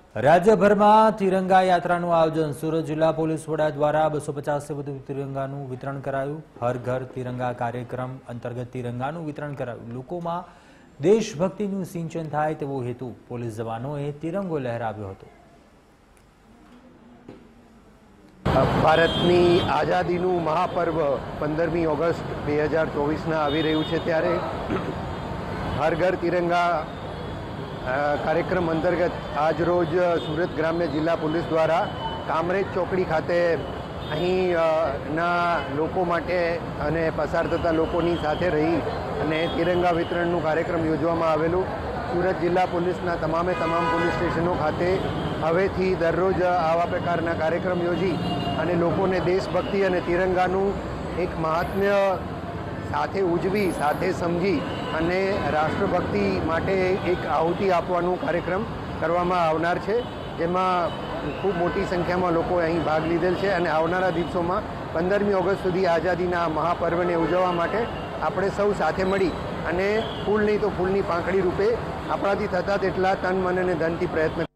રાજ્યભરમાં તિરંગા યાત્રાનું આયોજન સુરત જિલ્લા પોલીસ વડા દ્વારા 250 થી વધુ તિરંગાનું વિતરણ કરાયું। હર ઘર તિરંગા કાર્યક્રમ અંતર્ગત તિરંગાનું વિતરણ કરાયું। લોકોમાં દેશભક્તિનું સિંચન થાય તેવો હેતુ પોલીસ જવાનોએ તિરંગો લહેરાવ્યો હતો। ભારતની આઝાદીનું મહાપર્વ 15મી ઓગસ્ટ 2024ના આવી રહ્યું છે, ત્યારે હર ઘર તિરંગા કાર્યક્રમ અંતર્ગત આજરોજ સુરત ગ્રામ્ય જિલ્લા પોલીસ દ્વારા કામરેજ ચોકડી ખાતે અહીંના લોકો માટે અને પસાર થતા લોકોની સાથે રહી અને તિરંગા વિતરણનું કાર્યક્રમ યોજવામાં આવેલું। સુરત જિલ્લા પોલીસના તમામ પોલીસ સ્ટેશનો ખાતે હવેથી દરરોજ આવા પ્રકારના કાર્યક્રમ યોજી અને લોકોને દેશભક્તિ અને તિરંગાનું એક મહાત્મ્ય સાથે ઉજવી, સાથે સમજી અને રાષ્ટ્રભક્તિ માટે એક આહુતિ આપવાનો કાર્યક્રમ કરવામાં આવનાર છે, જેમાં ખૂબ મોટી સંખ્યામાં લોકોએ અહીં ભાગ લીધેલ છે અને આવનારા દિવસોમાં 15મી ઓગસ્ટ સુધી આઝાદીના મહાપર્વને ઉજવવા માટે આપણે સૌ સાથે મળી અને ફૂલ નહીં તો ફૂલની પાંખડી રૂપે આપણાથી થતા તેટલા તન, મન અને ધનથી પ્રયત્ન